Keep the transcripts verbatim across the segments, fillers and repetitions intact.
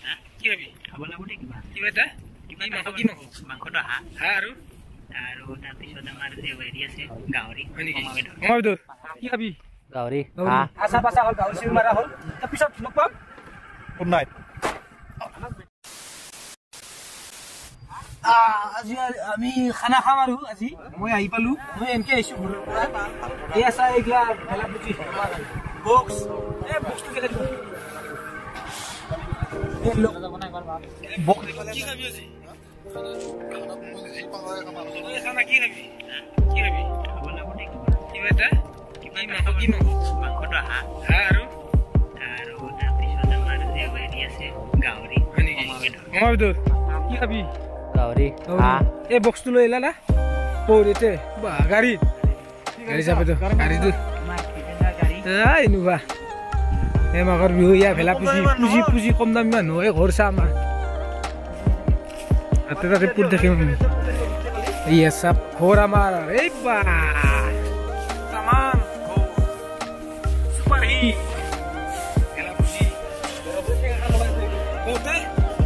কি হবি খাবলৈ লাগব দেই কিবা কিবা এটা কিবা মাংস কি মাংস মাংসটো হাঁহ হাঁহ আৰু আৰু তাৰপিছত আমাৰ যে হেৰি আছে গাহৰি মহাবিদৰ কি খাবি গাহৰি আছা পাছা হ'ল গাহৰি চিৰি মাৰা হ'ল তাৰপিছত লগ পাম গুড নাইট আজি আমি খানা খাম আৰু আজি মই আহি পালো মই এনেকে আহিছো ঘৰৰ পৰা এয়া চাই এইগিলা ভেলা পুজি বক্স এই বক্সটো কেলে দিব এই লোক বক্স কি খাবি আজি খানা কি খাবি কি খাবি খাবলৈ লাগব দেই কিবা কিবা এটা কিবা মাংস কি মাংস মাংসটো হাঁহ হাঁহ আৰু আৰু তাৰপিছত আমাৰ যে হেৰি আছে গাহৰি মহাবিদৰ কি খাবি গাহৰি এই বক্সটো লৈ আহিলা না পৌৰিতে বা গাড়ীত গাড়ী যাবতো গাড়ীটো এনেকুৱা এই মাঘৰ বিহু ইয়া ভেলা পুজি পুজি পুজি কম দামী মানুহ এই ঘৰ চা আমাৰ তাতে তাতে পুত দেখিম ইয়া চাপ ঘৰ আমাৰ এই বা তামান চুপাৰ হিট ভেলা পুজি কওঁতে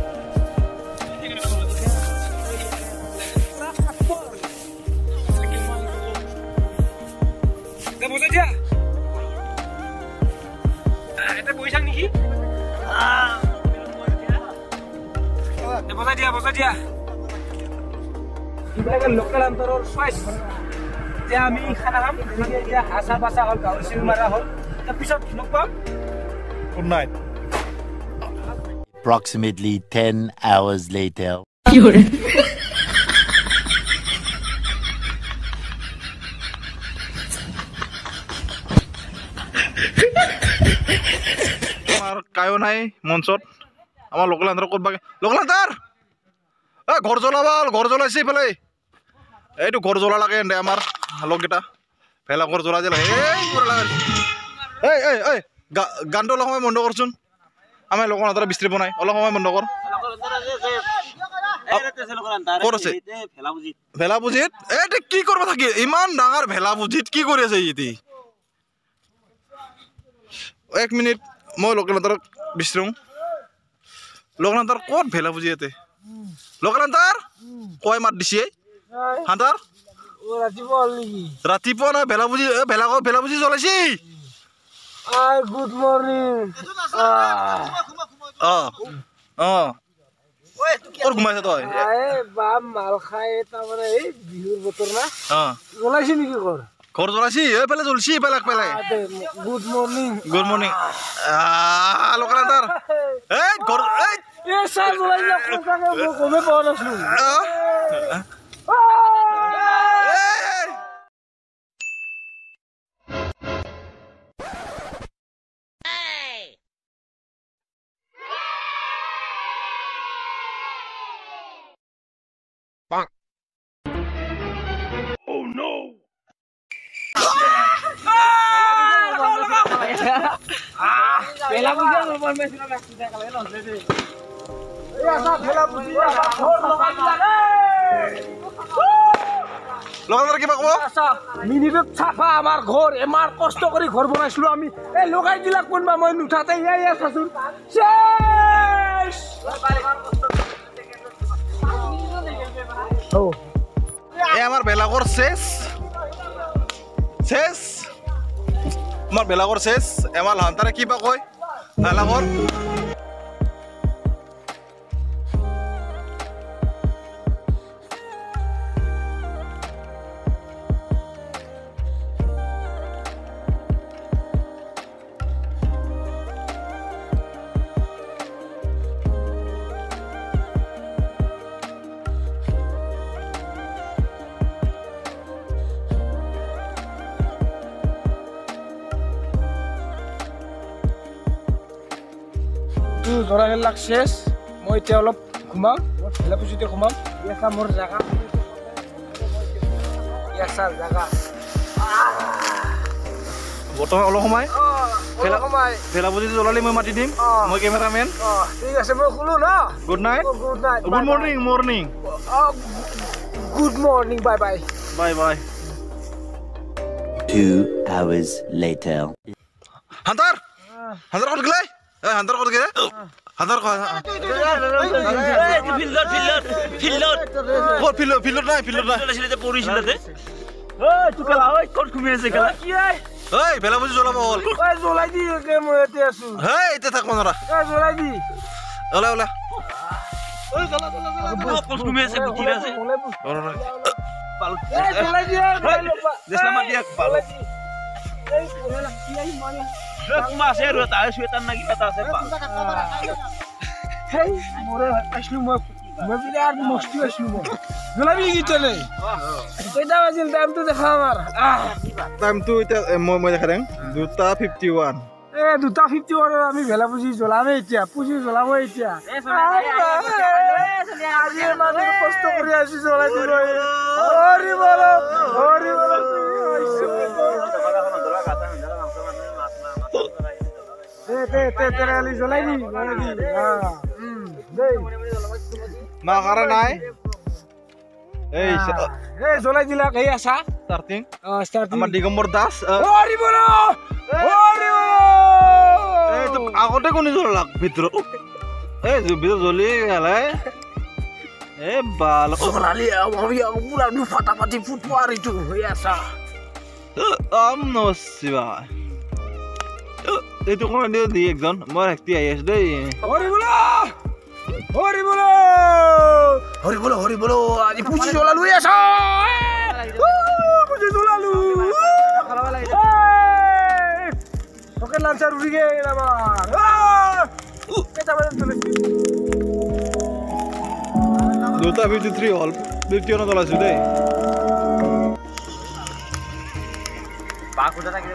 বসে দিয়া এটা বইছাং নেকি বসে দিয়া বসে দিয়া এইবিলাকে লোকেল অন্তৰৰ চইচ এতিয়া আমি খানা খাম এতিয়া হাঁচা বাচা হ'ল গাহৰি চিৰি মাৰা হ'ল তাৰপিছত লগ পাম good night Approximately ten hours later. কায়ো নাই মঞ্চত আমাৰ লোকেলান্তাৰ ক'ত বাকে লোকেলান্তাৰ এ ঘৰ জ্বলাবাল ঘৰ জ্বলাইছে এইফালে এইটো ঘৰ জ্বলা লাগে এনে আমাৰ লগকেইটা ভেলা ঘৰ জ্বলা যে লাগে এই এই এই গানটো অলপ সময় বন্ধ কৰচোন আমাৰ লোকেলান্তাৰ বিস্ত্ৰী বনাই অলপ সময় বন্ধ কৰ ক'ত আছে ভেলা পুজিত এই কি কৰিব থাকি ইমান ডাঙৰ ভেলা পুজিত কি কৰি আছে ইতি এক মিনিট মই লোকেলান্তাৰক বিচৰোঁ লোকেলান্তাৰ ক'ত ভেলা পুজি ইয়াতে লোকেলান্তাৰ কয় মাত দিছে হান্তাৰ ৰাতিপুৱা নাই ভেলা পুজি ভেলা ভেলা পুজি জ্বলাইছি গুড মৰ্ণিং অঁ অঁ ক'ত ঘুমাইছ তই মাল খাই তাৰমানে এই বিহুৰ বতৰ না অঁ জ্বলাইছি নেকি ঘৰ ঘৰ জ্বলাইছি এইফালে জ্বলছি পেলাক পেলাই গুড মৰ্ণিং গুড মৰ্ণিং লোকেলান্তাৰ এই ঘৰ এই চাহ জ্বলাইছে মই গমে পোৱা নাছিলো Vela puji lo pon mesra rakhi kale no de de ei asa vela puji ghor logai dile লোকেলান্তাৰ কিবা ক'ব asa minute safa amar ghor emar kosto kori ghor banaisilo ami ei logai dila konba moi nuthate ei ei sasun shesh oh এই আমাৰ বেলাঘৰ শেষ শেষ আমার বেলাঘর শেষ এমাল হান্তারে কি বা কয় বেলাঘর ধৰা হেলাক শেষ মই এতিয়া অলপ ঘুমাম ভেলা পুজিতে ঘুমাম ইয়াছা মোৰ জাগা ইয়াছা জাগা বৰ্তমান অলপ সময় ভেলা সময় ভেলা পুজি জ্বলালি মই মাতি দিম মই কেমেৰামেন ঠিক আছে মই খুলো ন good night good night good morning morning good morning bye bye bye bye Two hours later. হান্তাৰ হান্তাৰ ক'ত গ'লে এ হান্তাৰ ক'ত গ'লে হাজাৰ কয় ফিল্ডত ফিল্ডত ফিল্ডত ক'ত ফিল্ডত ফিল্ডত নাই ফিল্ডত নাই আছিলে যে পৰিছিল তাতে ঐ তু কেলা ঐ ক'ত ঘুমি আছে কেলা কি আই ঐ ভেলা বুজি জ্বলাব হ'ল ঐ জ্বলাই দি কে মই এতে আছো হেই এতিয়া থাকব নৰা ঐ জ্বলাই দি ওলা ওলা ক'ত ঘুমি আছে বুকিৰা আছে ঐ জ্বলাই দি দেশলা মাত দিয়াক পাল এই কোলা কি আই মানে ৰকমা আছে আৰু এটা সুৱেটাৰ না কিবা এটা আছে পাল হেই মোৰে আসলু মই মই বিৰাট মস্তি আসলু মই জ্বলাবি কি তলে কেইটা বাজিল টাইমটো দেখা আমাৰ টাইমটো এতিয়া মই মই দেখা দেং দুটা ফিফটি ওৱান এ দুটা ফিফটি ওৱানৰ আমি ভেলা পুজি জ্বলামে এতিয়া পুজি জ্বলাব এতিয়া আজি মানে কষ্ট কৰি আছি জ্বলাই দিব হৰি বল হৰি বল তে তে তে তেৰে আলি জ্বলাই দি জ্বলাই দি হা উম দেই মা কৰা নাই এই এই জ্বলাই দিলা এই আছা ষ্টাৰ্টিং অ ষ্টাৰ্টিং আমাৰ দিগম্বৰ দাস হৰি বল হৰি বল এই তো আগতে কোনে জ্বলাক ভিতৰত এই ভিতৰত জ্বলি গেলে এ বাল জ্বলালি আমি পুৰা নু ফাটা ফাটি ফুটুৱাৰ ইটো হৈ আছা আম নচিবা এইটো কোন দিও দি একজন মই একটি আই আছ দেই হৰি বল হৰি বল হৰি বল হৰি বল আজি পুচি জ্বলালো আছা পুচি জ্বলালো খারাপ লাগে ওকে লাঞ্চার উড়ি গে আমার কেটা বাজে চলে দুটা ফিফটি থ্ৰী হল ফিফটি ওৱান চলাইছো দেই পাক উঠা থাকে